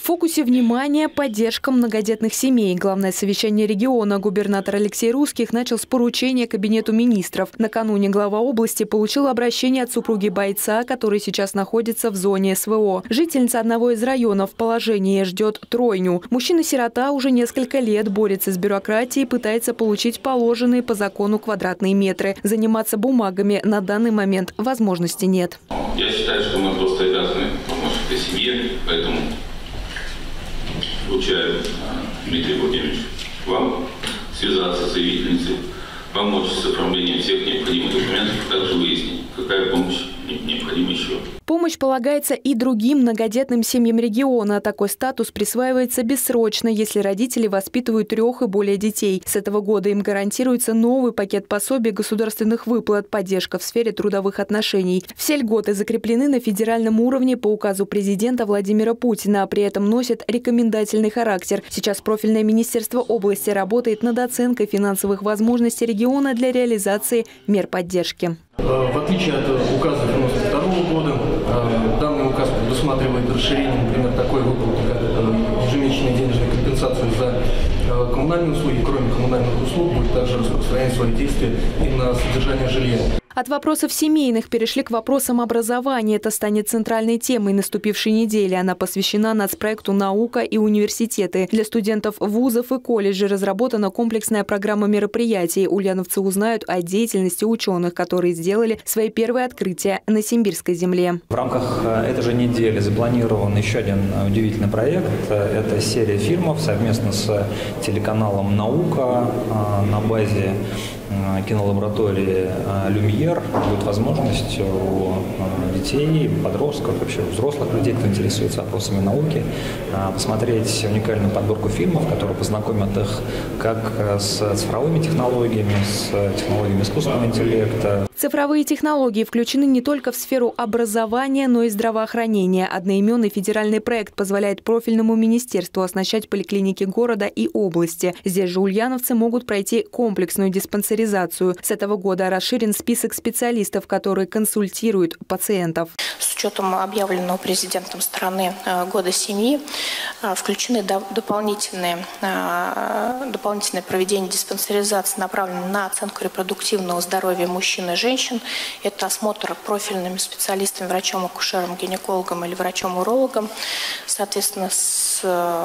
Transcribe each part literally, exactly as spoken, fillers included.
В фокусе внимания поддержка многодетных семей. Главное совещание региона губернатор Алексей Русских начал с поручения Кабинету министров. Накануне глава области получил обращение от супруги бойца, который сейчас находится в зоне СВО. Жительница одного из районов в положении ждет тройню. Мужчина-сирота уже несколько лет борется с бюрократией и пытается получить положенные по закону квадратные метры. Заниматься бумагами на данный момент возможности нет. Я считаю, что мы просто обязаны помочь этой семье, поэтому поручаю, Дмитрий Владимирович, вам связаться с заявительницей, помочь с оформлением всех необходимых документов, а также выяснить, какая помощь необходима еще. Помощь полагается и другим многодетным семьям региона. Такой статус присваивается бессрочно, если родители воспитывают трех и более детей. С этого года им гарантируется новый пакет пособий государственных выплат, поддержка в сфере трудовых отношений. Все льготы закреплены на федеральном уровне по указу президента Владимира Путина, а при этом носят рекомендательный характер. Сейчас профильное министерство области работает над оценкой финансовых возможностей региона для реализации мер поддержки. В отличие от указа девяносто второго года, данный указ предусматривает расширение, например, такой выплаты, как ежемесячная денежная компенсация за коммунальные услуги. Кроме коммунальных услуг будет также распространять свои действия и на содержание жилья. От вопросов семейных перешли к вопросам образования. Это станет центральной темой наступившей недели. Она посвящена нацпроекту «Наука и университеты». Для студентов вузов и колледжей разработана комплексная программа мероприятий. Ульяновцы узнают о деятельности ученых, которые сделали свои первые открытия на Симбирской земле. В рамках этой же недели запланирован еще один удивительный проект. Это серия фильмов совместно с телеканалом «Наука» на базе кинолаборатории «Люмьер». Будет возможность у детей, подростков, вообще взрослых людей, кто интересуется вопросами науки, посмотреть уникальную подборку фильмов, которые познакомят их как с цифровыми технологиями, с технологиями искусственного интеллекта. Цифровые технологии включены не только в сферу образования, но и здравоохранения. Одноименный федеральный проект позволяет профильному министерству оснащать поликлиники города и области. Здесь же ульяновцы могут пройти комплексную диспансеризацию. С этого года расширен список специалистов, которые консультируют пациентов. С учетом объявленного президентом страны года семьи включены дополнительные, дополнительное проведение диспансеризации, направленное на оценку репродуктивного здоровья мужчин и женщин. Это осмотр профильными специалистами, врачом-акушером, гинекологом или врачом-урологом, соответственно, с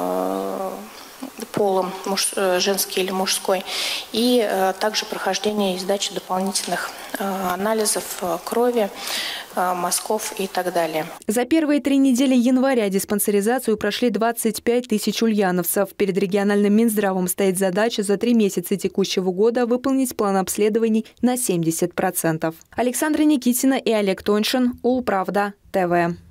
полом муж, женский или мужской, и э, также прохождение и сдача дополнительных э, анализов э, крови, э, мазков и так далее. За первые три недели января диспансеризацию прошли двадцать пять тысяч ульяновцев. Перед региональным Минздравом стоит задача за три месяца текущего года выполнить план обследований на семьдесят процентов. Александра Никитина и Олег Тоньшин, Улправда, ТВ.